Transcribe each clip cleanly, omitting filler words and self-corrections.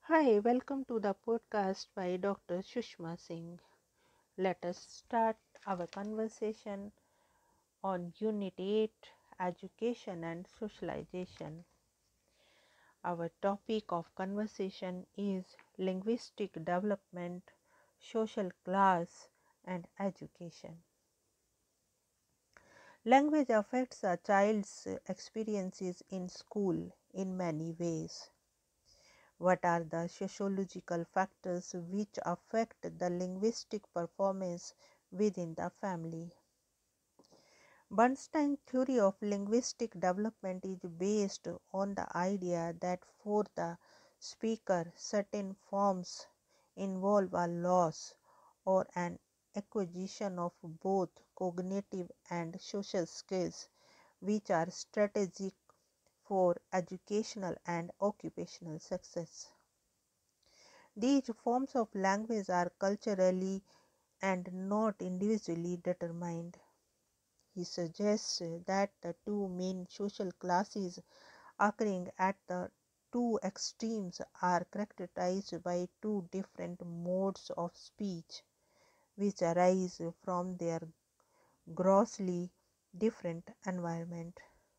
Hi, welcome to the podcast by Dr. Sushma Singh. Let us start our conversation on Unit 8 Education and Socialization. Our topic of conversation is linguistic development, social class, and education. Language affects a child's experiences in school in many ways. What are the sociological factors which affect the linguistic performance within the family? Bernstein's theory of linguistic development is based on the idea that for the speaker, certain forms involve a loss or an acquisition of both cognitive and social skills, which are strategic for educational and occupational success. These forms of language are culturally and not individually determined. He suggests that the two main social classes occurring at the two extremes are characterized by two different modes of speech, which arise from their grossly different environment.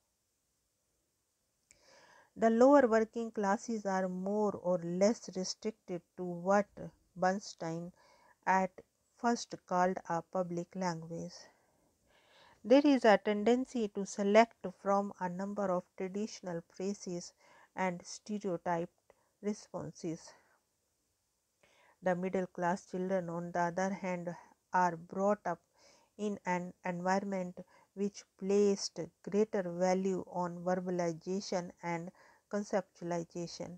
The lower working classes are more or less restricted to what Bernstein at first called a public language. There is a tendency to select from a number of traditional phrases and stereotyped responses. The middle class children, on the other hand, are brought up in an environment which placed greater value on verbalization and conceptualization.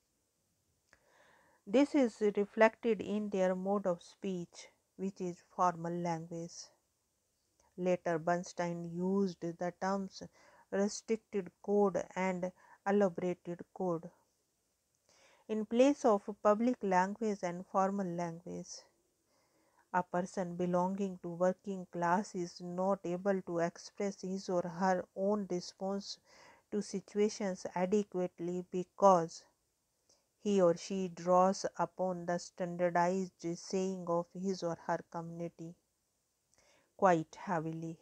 This is reflected in their mode of speech, which is formal language. Later, Bernstein used the terms restricted code and elaborated code in place of public language and formal language. A person belonging to working class is not able to express his or her own response to situations adequately because he or she draws upon the standardized saying of his or her community quite heavily.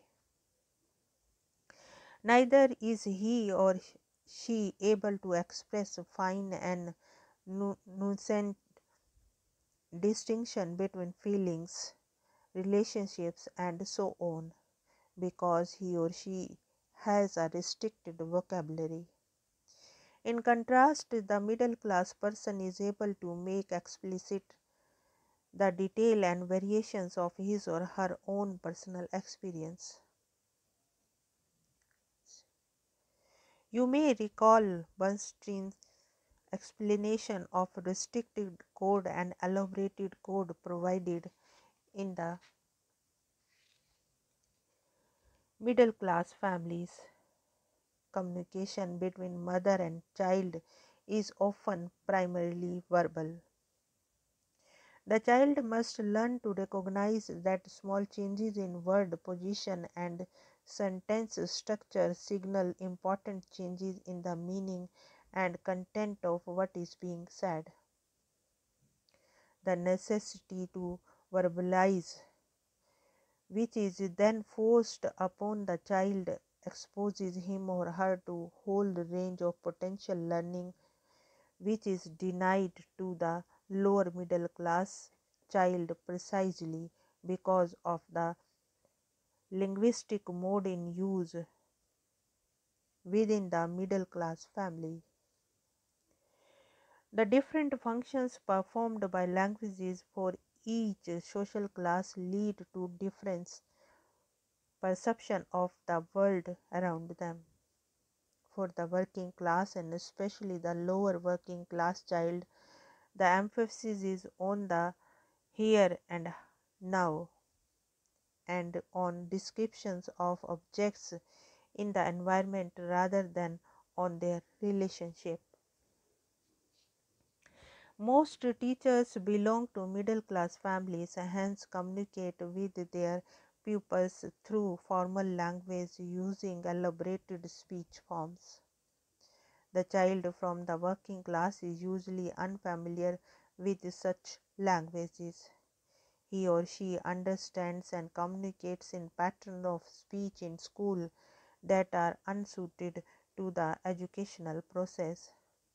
Neither is he or she able to express fine and nuanced distinction between feelings, relationships, and so on, because he or she has a restricted vocabulary. In contrast, the middle class person is able to make explicit the detail and variations of his or her own personal experience. You may recall Bernstein's explanation of restricted code and elaborated code provided in the middle class families. Communication between mother and child is often primarily verbal. The child must learn to recognize that small changes in word position and sentence structure signal important changes in the meaning and content of what is being said. The necessity to verbalize, which is then forced upon the child, exposes him or her to a whole range of potential learning which is denied to the lower middle class child precisely because of the linguistic mode in use within the middle class family. The different functions performed by languages for each social class lead to different perception of the world around them. For the working class and especially the lower working class child, the emphasis is on the here and now and on descriptions of objects in the environment rather than on their relationship. Most teachers belong to middle class families and hence communicate with their pupils through formal language using elaborated speech forms. The child from the working class is usually unfamiliar with such languages. He or she understands and communicates in patterns of speech in school that are unsuited to the educational process.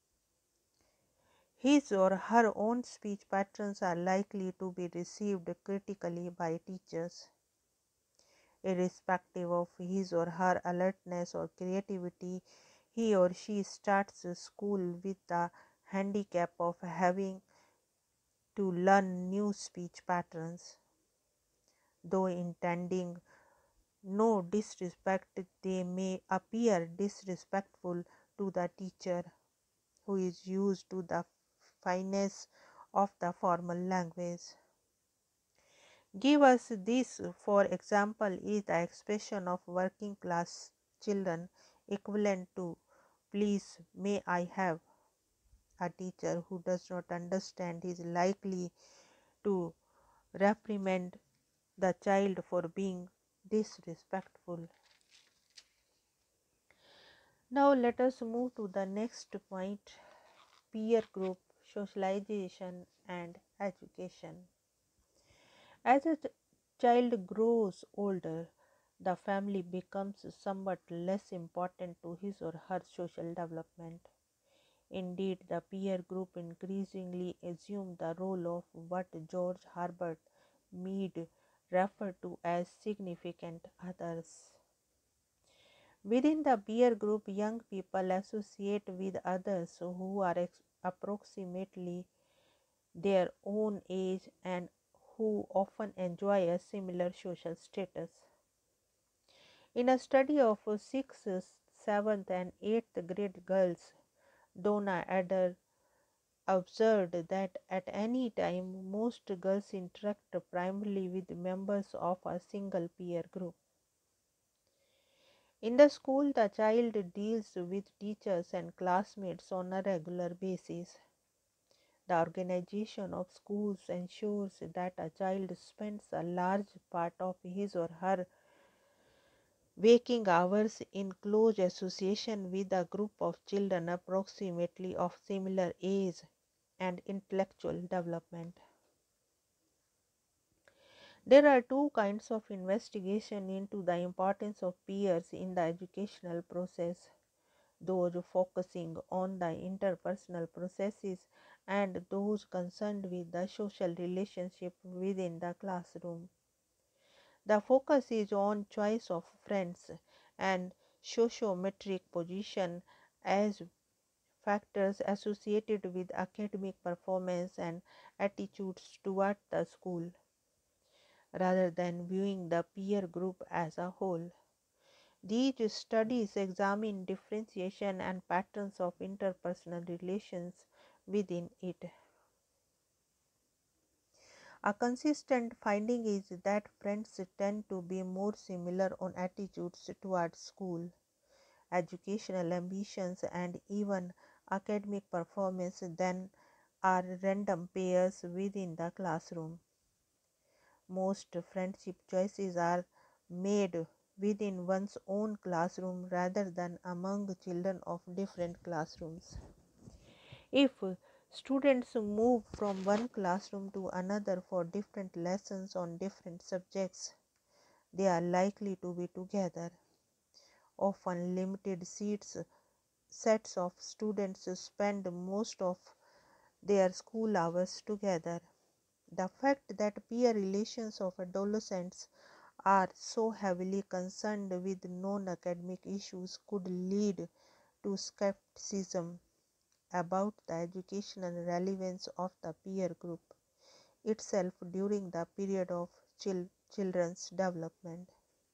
His or her own speech patterns are likely to be received critically by teachers. Irrespective of his or her alertness or creativity, he or she starts school with the handicap of having to learn new speech patterns. Though intending no disrespect, they may appear disrespectful to the teacher who is used to the finesse of the formal language. Give us this, for example, is the expression of working class children equivalent to please may I have. A teacher who does not understand is likely to reprimand the child for being disrespectful. Now let us move to the next point: peer group, socialization and education. As a child grows older, the family becomes somewhat less important to his or her social development. Indeed, the peer group increasingly assume the role of what George Herbert Mead referred to as significant others. Within the peer group, young people associate with others who are approximately their own age and who often enjoy a similar social status. In a study of 6th, 7th, and 8th grade girls, Donna Eder observed that at any time most girls interact primarily with members of a single peer group. In the school, the child deals with teachers and classmates on a regular basis. The organization of schools ensures that a child spends a large part of his or her waking hours in close association with a group of children approximately of similar age and intellectual development. There are two kinds of investigation into the importance of peers in the educational process: those focusing on the interpersonal processes and those concerned with the social relationship within the classroom. The focus is on choice of friends and sociometric position as factors associated with academic performance and attitudes toward the school, rather than viewing the peer group as a whole. These studies examine differentiation and patterns of interpersonal relations within it. A consistent finding is that friends tend to be more similar on attitudes towards school, educational ambitions, and even academic performance than are random pairs within the classroom. Most friendship choices are made within one's own classroom rather than among children of different classrooms. If students move from one classroom to another for different lessons on different subjects, they are likely to be together. Often limited sets of students spend most of their school hours together. The fact that peer relations of adolescents are so heavily concerned with non-academic issues could lead to skepticism about the educational relevance of the peer group itself during the period of children's development.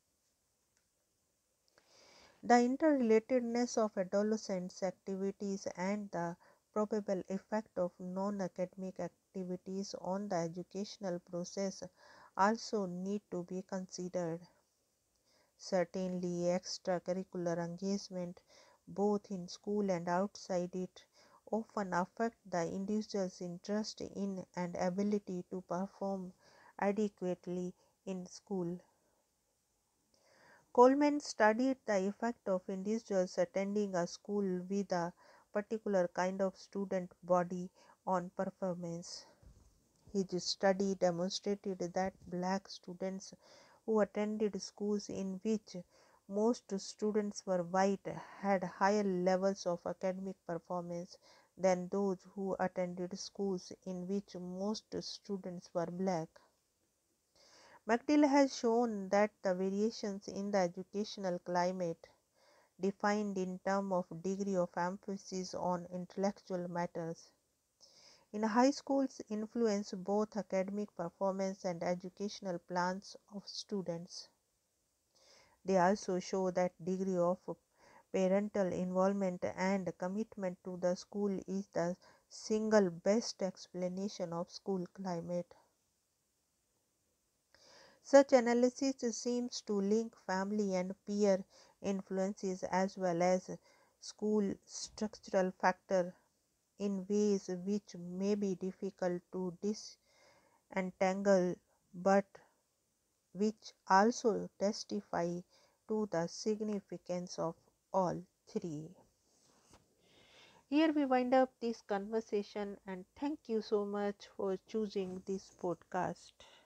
The interrelatedness of adolescents' activities and the probable effect of non-academic activities on the educational process also need to be considered. Certainly, extracurricular engagement, both in school and outside it, often affect the individual's interest in and ability to perform adequately in school. Coleman studied the effect of individuals attending a school with a particular kind of student body on performance. His study demonstrated that black students who attended schools in which most students were white had higher levels of academic performance than those who attended schools in which most students were black. McDill has shown that the variations in the educational climate, defined in terms of degree of emphasis on intellectual matters, in high schools influence both academic performance and educational plans of students. They also show that degree of parental involvement and commitment to the school is the single best explanation of school climate. Such analysis seems to link family and peer influences as well as school structural factor in ways which may be difficult to disentangle but which also testify to the significance of all three. Here we wind up this conversation and thank you so much for choosing this podcast.